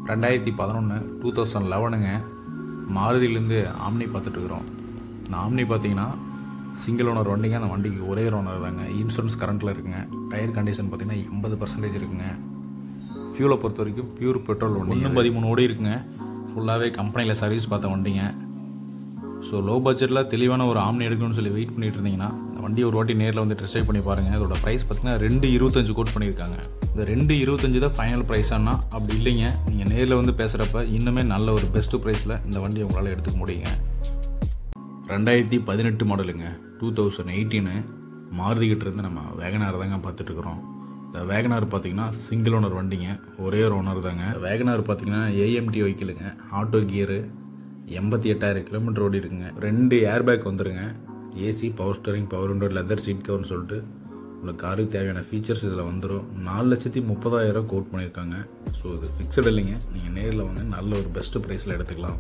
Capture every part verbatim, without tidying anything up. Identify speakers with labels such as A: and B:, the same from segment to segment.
A: ரெண்டாயிரத்தி பதினொன்று two thousand லெவனுங்க மாருதியிலேருந்து ஆம்னி பார்த்துட்ருக்குறோம். இந்த ஆம்னி பார்த்தீங்கன்னா சிங்கிள் ஓனர் வண்டிங்க. அந்த வண்டிக்கு ஒரே ஒரு ஓனர் தாங்க. இன்சூரன்ஸ் கரண்ட்டில் இருக்குங்க. டயர் கண்டிஷன் பார்த்திங்கன்னா எண்பது பர்சன்டேஜ் இருக்குங்க. ஃபியூலை பொறுத்த வரைக்கும் பியூர் பெட்ரோல் வண்டி. ஒன்று பதிமூணு ஓடி இருக்குங்க. ஃபுல்லாகவே கம்பெனியில் சர்வீஸ் பார்த்த வண்டிங்க. ஸோ லோ பட்ஜெட்டில் தெளிவான ஒரு ஆம்னி எடுக்கணும்னு சொல்லி வெயிட் பண்ணிட்டு இருந்தீங்கன்னா இந்த வண்டியை ஒரு வாட்டி நேரில் வந்து டெஸ்ட் ட்ரைவ் பண்ணி பாருங்கள். இதோட ப்ரைஸ் பார்த்திங்கன்னா ரெண்டு இருபத்தஞ்சு கோட் பண்ணியிருக்காங்க. இந்த ரெண்டு இருபத்தஞ்சு தான் ஃபைனல் ப்ரைஸானா அப்படி இல்லைங்க, நீங்கள் நேரில் வந்து பேசுகிறப்ப இன்னுமே நல்ல ஒரு பெஸ்ட்டு ப்ரைஸில் இந்த வண்டியை உங்களால் எடுத்துக்க முடியுங்க. ரெண்டாயிரத்தி பதினெட்டு மாடலுங்க. டூ தௌசண்ட் எயிட்டீனு மாருதிக்கிட்ட இருந்து நம்ம வேகனார் தாங்க பார்த்துட்ருக்குறோம். இந்த வேகனார் பார்த்திங்கன்னா சிங்கிள் ஓனர் வண்டிங்க. ஒரே ஒரு ஓனர் தாங்க. வேகனார் பார்த்திங்கன்னா ஏஎம்டி வெஹிக்கிளுங்க. ஆட்டோ கியரு, எண்பத்தி எட்டாயிரம் கிலோமீட்டர் ஓடி இருக்குங்க. ரெண்டு ஏர் பேக் வந்துருங்க. AC, power steering, power window, leather seat கவர்னு சொல்லிட்டு உங்களுக்கு காருக்கு தேவையான ஃபீச்சர்ஸ் இதில் வந்துடும். நாலு லட்சத்தி முப்பதாயிரம் கோட் பண்ணியிருக்காங்க. ஸோ இது ஃபிக்ஸட் இல்லைங்க, நீங்கள் நேரில் வாங்க நல்ல ஒரு பெஸ்ட்டு ப்ரைஸில் எடுத்துக்கலாம்.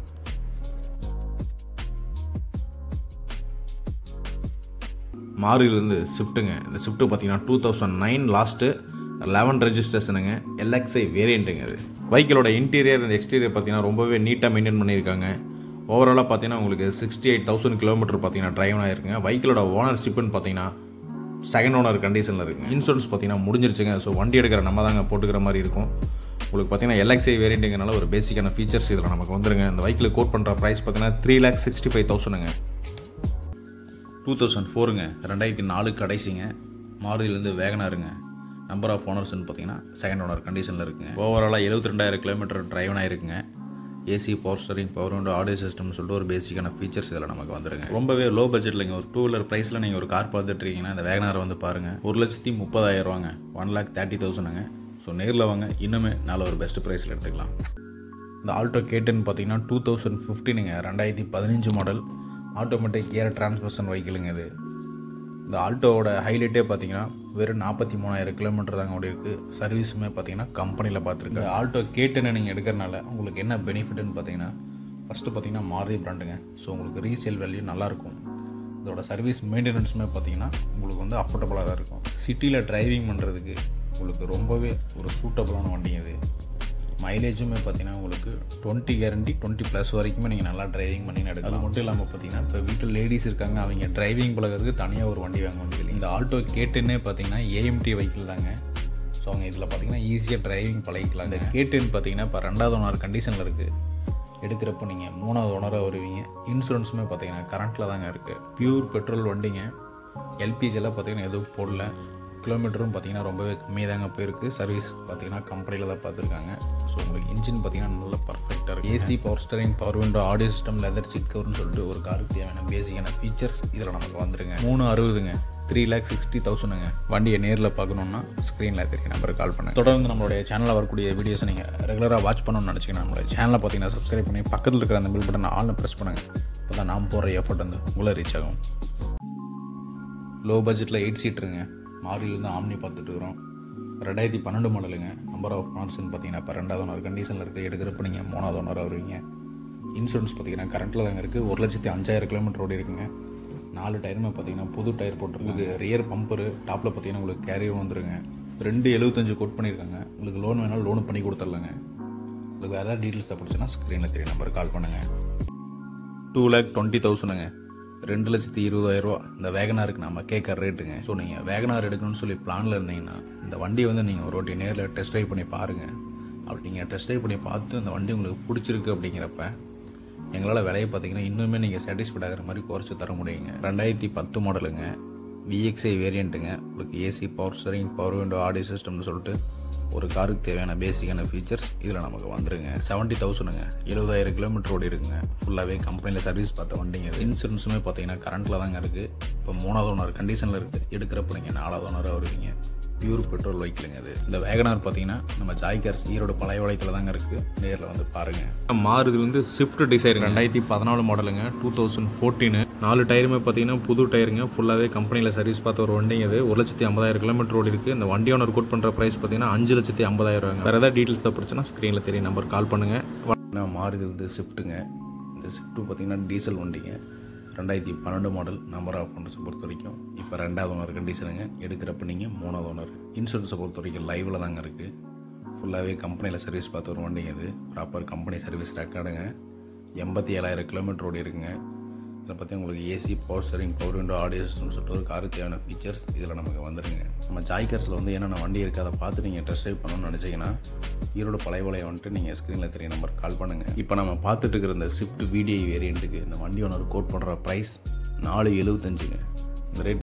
A: மாருதியிலேருந்து ஸ்விஃப்ட்டுங்க. இந்த ஸ்விஃப்ட்டு பார்த்தீங்கன்னா two thousand nine last eleven ரெஜிஸ்ட்ரேஷனுங்க. எல்எக்ஸ்ஐ வேரியண்ட்டுங்க. அது வெஹிக்கிளோட இன்டீரியர் அண்ட் எக்ஸ்டீரியர் பார்த்தீங்கன்னா ரொம்பவே நீட்டாக மெயின்டைன் பண்ணியிருக்காங்க. ஓவராலாக பார்த்தீங்கன்னா உங்களுக்கு சிக்ஸ்டி எயிட் தௌசண்ட் கிலோமீட்டர் பார்த்தீங்கன்னா ட்ரைவ் ஆகிருக்குங்க. வெஹிக்கிளோட ஓனர்ஷிப்புன்னு பார்த்தீங்கன்னா செகண்ட் ஓனர் கண்டிஷனில் இருக்குங்க. இன்சூரன்ஸ் பார்த்தீங்கன்னா முடிஞ்சிருச்சுங்க. ஸோ வண்டி எடுக்கிற நம்ம தாங்க போட்டுக்கிற மாதிரி இருக்கும். உங்களுக்கு பார்த்தீங்கன்னா எல்எக்ஸ்ஐ வேரியண்ட்டுங்கனால ஒரு பேசிக்கான ஃபீச்சர்ஸ் இதில் நமக்கு வந்துருங்க. இந்த வெஹிக்கிள் கோட் பண்ணுற ப்ரைஸ் பார்த்தீங்கன்னா த்ரீ லேக் சிக்ஸ்டி ஃபைவ் தௌசண்ட்ங்க. டூ தௌசண்ட் ஃபோருங்க. ரெண்டாயிரத்தி நாலு கடைசிங்க. மாருதியிலேருந்து வேகனாருங்க. நம்பர் ஆஃப் ஓனர்ஸ்ன்னு பார்த்தீங்கன்னா செகண்ட் ஓனர் கண்டிஷனில் இருக்குங்க. ஓவராலாக எழுபத்தி ரெண்டாயிரம் கிலோமீட்டர் ட்ரைவ் ஆகிருக்குங்க. AC, power steering, power window, audio சிஸ்டம்னு சொல்லிட்டு ஒரு பேசிக்கான ஃபீச்சர்ஸ் இதில் நமக்கு வந்துருங்க. ரொம்பவே லோ பட்ஜெட்லைங்க. ஒரு டூ வீலர் ப்ரைஸில் நீங்கள் ஒரு கார் பார்த்துட்டு இருக்கீங்கன்னா இந்த வேகனாரை வந்து பாருங்கள். ஒரு லட்சத்தி முப்பதாயிரம் ரூபாங்க. ஒன் லேக் தேர்ட்டி தௌசண்ட்ங்க. ஸோ நேரில் வாங்க, இன்னுமே நல்ல ஒரு பெஸ்ட் ப்ரைஸில் எடுத்துக்கலாம். இந்த ஆல்டோ கேட்டுன்னு பார்த்தீங்கன்னா டூ தௌசண்ட் ஃபிஃப்டீனுங்க. ரெண்டாயிரத்தி பதினஞ்சு மாடல் ஆட்டோமேட்டிக் கியர் டிரான்ஸ்மிஷன் வெஹிக்கிளுங்க. இது இந்த ஆல்டோவோட ஹைலைட்டே பார்த்தீங்கன்னா வெறும் நாற்பத்தி மூணாயிரம் கிலோமீட்டர் தாங்க ஓடி இருக்குது. சர்வீஸுமே பார்த்தீங்கன்னா கம்பெனியில் பார்த்துருக்கு. ஆல்டோ கேட்டுன்னு நீங்கள் எடுக்கிறனால உங்களுக்கு என்ன பெனிஃபிட்னு பார்த்தீங்கன்னா ஃபஸ்ட்டு பார்த்தீங்கன்னா மாருதி பிராண்டுங்க. ஸோ உங்களுக்கு ரீசேல் வேல்யூ நல்லாயிருக்கும். இதோட சர்வீஸ் மெயின்டெனன்ஸுமே பார்த்தீங்கன்னா உங்களுக்கு வந்து அஃபோர்டபுளாக தான் இருக்கும். சிட்டியில் டிரைவிங் பண்ணுறதுக்கு உங்களுக்கு ரொம்பவே ஒரு சூட்டபுளான வண்டிங்க இது. மைலேஜுமே பார்த்தீங்கன்னா உங்களுக்கு டுவெண்ட்டி கேரண்டி டுவெண்ட்டி ப்ளஸ் வரைக்குமே நீங்கள் நல்லா டிரைவிங் பண்ணி எடுக்கலாம். அது மட்டும் இல்லாமல் பார்த்தீங்கன்னா இப்போ வீட்டில் லேடிஸ் இருக்காங்க, அவங்க டிரைவிங் பழகிறதுக்கு தனியாக ஒரு வண்டி வாங்க வேண்டியது. இந்த ஆல்டோ கேட்டுன்னே பார்த்தீங்கன்னா ஏஎம்டி வெஹிக்கிள் தாங்க. ஸோ அவங்க இதில் பார்த்தீங்கன்னா ஈஸியாக டிரைவிங் பழகிக்கலாம். இந்த கேட்டுன்னு பார்த்தீங்கன்னா இப்போ ரெண்டாவது ஓனர் கண்டிஷனில் இருக்குது. எடுக்கிறப்போ நீங்கள் மூணாவது ஓனராக வருவீங்க. இன்சூரன்ஸுமே பார்த்தீங்கன்னா கரண்ட்டில் தாங்க இருக்குது. பியூர் பெட்ரோல் வண்டிங்க. எல்பிஜியெல்லாம் பார்த்தீங்கன்னா எதுவும் போடல. கிலோமீட்டரும் பார்த்தீங்கன்னா ரொம்பவே கம்மியாக தாங்க போயிருக்கு. சர்வீஸ் பார்த்தீங்கன்னா கம்பெனியில் தான் பார்த்துருக்காங்க. ஸோ உங்களுக்கு இன்ஜின் பார்த்தீங்கன்னா நல்லா பர்ஃபெக்டாக இருக்குது. AC, power steering, power window, audio system, leather seat கவர்னு சொல்லிட்டு ஒரு காருக்கு தேவையான பேசிக்கான ஃபீச்சர்ஸ் இதில் நமக்கு வந்துருங்க. மூணு அறுபதுங்க. த்ரீ லேக் சிக்ஸ்டி தௌசண்ட்ங்க. வண்டியை நேரில் பார்க்கணுன்னா ஸ்க்ரீனில் தெரிய நம்பருக்கு கால் பண்ணுங்கள். தொடர்ந்து நம்மளுடைய சேனலில் வரக்கூடிய வீடியோஸை நீங்கள் ரெகுலராக வாட்ச் பண்ணணும்னு நினச்சிங்கன்னா நம்மளுடைய சேனலை பார்த்தீங்கன்னா சப்ஸ்கிரைப் பண்ணி பக்கத்தில் இருக்கிற அந்த பில் பட்டனை ஆல்னு ப்ரெஸ் பண்ணுங்கள். அப்போ தான் நாம் போடுற எஃபர்ட் வந்து உங்களை ரீச் ஆகும். லோ பட்ஜெட்டில் எயிட் சீட்டுருங்க. மாருதியிலேருந்து ஆம்னி பார்த்துட்டு இருக்கிறோம். ரெண்டாயிரத்தி பன்னெண்டு மாடலுங்க. நம்பர் ஆஃப் ஓனர்ஸ்ன்னு பார்த்தீங்கன்னா இப்போ ரெண்டாவது ஓனர் கண்டிஷனில் இருக்குது. எடுக்கிறப்ப நீங்கள் மூணாவது ஓனராக வருவீங்க. இன்சூரன்ஸ் பார்த்தீங்கன்னா கரண்ட்டில் தாங்க இருக்குது. ஒரு லட்சத்தி அஞ்சாயிரம் கிலோமீட்டர் ஓடி இருக்குங்க. நாலு டயருமே பார்த்தீங்கன்னா புது டயர் போட்டிருக்கு. ரியர் பம்பரு, டாப்பில் பார்த்தீங்கன்னா உங்களுக்கு கேரியர் வந்துருங்க. ரெண்டு எழுபத்தஞ்சு கோட் பண்ணியிருக்காங்க. உங்களுக்கு லோன் வேணாலும் லோனு பண்ணி கொடுத்துடலாங்க. உங்களுக்கு வேறு ஏதாவது டீட்டெயில்ஸ் தேவைப்படுச்சுன்னா ஸ்க்ரீனில் தெரிய நம்பருக்கு கால் பண்ணுங்கள். டூ லேக் டுவெண்ட்டி தௌசண்ட்ங்க. ரெண்டு லட்சத்தி இருபதாயிரரூவா இந்த வேகனாருக்கு நம்ம கேட்குற ரேட்டுங்க. ஸோ நீங்கள் வேகனார் எடுக்கணும்னு சொல்லி பிளானில் இருந்தீங்கன்னா இந்த வண்டியை வந்து நீங்கள் ஒரு வாட்டி நேரில் டெஸ்ட் ட்ரைவ் பண்ணி பாருங்கள். அப்படி நீங்கள் டெஸ்ட் ட்ரைவ் பண்ணி பார்த்து இந்த வண்டி உங்களுக்கு பிடிச்சிருக்கு அப்படிங்கிறப்ப எங்களால் விலையை பார்த்தீங்கன்னா இன்னுமே நீங்கள் சாட்டிஸ்ஃபைட் ஆகிற மாதிரி குறைச்சி தர முடியுங்க. ரெண்டாயிரத்தி பத்து மாடலுங்க. விஎக்ஸ்ஐ வேரியண்ட்டுங்க. உங்களுக்கு AC, power steering, power window, audio சிஸ்டம்னு சொல்லிட்டு ஒரு காருக்கு தேவையான பேசிக்கான ஃபீச்சர்ஸ் இதில் நமக்கு வந்துருங்க. செவன்ட்டி தௌசண்ட்ங்க. எழுபதாயிரம் கிலோமீட்டர் ஓடி இருக்குங்க. ஃபுல்லாகவே கம்பெனியில் சர்வீஸ் பார்த்த வண்டிங்க. இன்சூரன்ஸுமே பார்த்தீங்கன்னா கரண்ட்டில் தாங்க இருக்குது. இப்போ மூணாவது ஓனர் கண்டிஷனில் இருக்குது. எடுக்கிறப்ப நீங்கள் நாலாவது ஓனராக வருவீங்க. பியூர் பெட்ரோல் வெஹிக்கிளுங்க அது. இந்த வேகனார் பார்த்தீங்கன்னா நம்ம ஜாய் கார்ஸ் ஈரோடு பழைய வளையத்தில் தாங்க இருக்குது. நேரில் வந்து பாருங்கள். மாருதி வந்து ஸ்விஃப்ட் டிசைர் ரெண்டாயிரத்தி பதினாலு மாடலுங்க. Two thousand fourteen. நாலு டயருமே பார்த்தீங்கன்னா புது டயருங்க. ஃபுல்லாகவே கம்பெனியில் சர்வீஸ் பார்த்த ஒரு வண்டிங்க அது. ஒரு லட்சத்தி ஐம்பதாயிரம் கிலோமீட்டர் ஓடி இருக்குது. இந்த வண்டி ஓனர் கோட் பண்ணுற ப்ரைஸ் பார்த்தீங்கன்னா அஞ்சு லட்சத்தி ஐம்பதாயிரம். வேறு ஏதாவது டீட்டெயில்ஸ் தேவைப்படுச்சுன்னா ஸ்க்ரீனில் தெரிய நம்பர் கால் பண்ணுங்கள். மாருதி வந்து ஸ்விஃப்ட்டுங்க. இந்த ஸ்விஃப்ட்டு பார்த்தீங்கன்னா டீசல் வண்டிங்க. ரெண்டாயிரத்தி பன்னெண்டு மாடல். நம்பர் ஆஃப் ஓனர்ஸை பொறுத்த வரைக்கும் இப்போ ரெண்டாவது ஓனர் கண்டிஷனுங்க. எடுக்கிறப்ப நீங்கள் மூணாவது ஓனர். இன்சூரன்ஸை பொறுத்த வரைக்கும் லைவில் தாங்க இருக்குது.
B: ஃபுல்லாகவே கம்பெனியில் சர்வீஸ் பார்த்து ஒரு வண்டிங்க இது. ப்ராப்பர் கம்பெனி சர்வீஸ் ரெக்கார்டுங்க. எண்பத்தி ஏழாயிரம் கிலோமீட்டர் ஓடி இருக்குங்க. இதில் பற்றி உங்களுக்கு AC, power steering, power window, audio சிஸ்டம்னு சொல்லிட்டு ஒரு காருக்கு தேவையான ஃபீச்சர்ஸ் இதில் நமக்கு வந்துடுங்க. நம்ம ஜாய் கார்ஸில் வந்து என்னென்ன வண்டி இருக்குது அதை பார்த்து நீங்கள் டெஸ்ட் ட்ரைவ் பண்ணணும்னு நினச்சிங்கன்னா ஈரோடு பழையபாளையம் வந்துட்டு நீங்கள் ஸ்க்ரீனில் தெரிய நம்பருக்கு கால் பண்ணுங்கள். இப்போ நம்ம பார்த்துட்டு இருக்கிற இந்த ஸ்விஃப்ட் விடிஐ வேரியண்ட்டுக்கு இந்த வண்டி ஒன்று கோட் பண்ணுற ப்ரைஸ் நாலு எழுபத்தஞ்சுங்க. இந்த ரேட்